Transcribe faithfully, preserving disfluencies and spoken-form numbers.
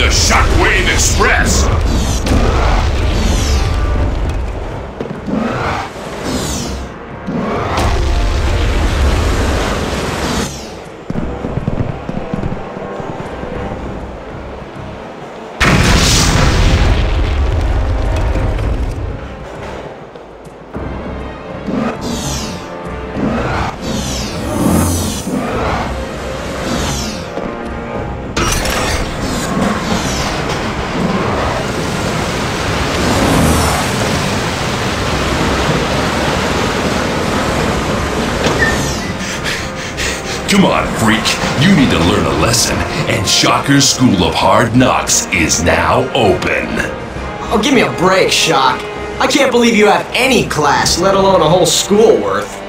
the Shockwave Express! Come on, freak. You need to learn a lesson, and Shocker's School of Hard Knocks is now open. Oh, give me a break, Shock. I can't believe you have any class, let alone a whole school worth.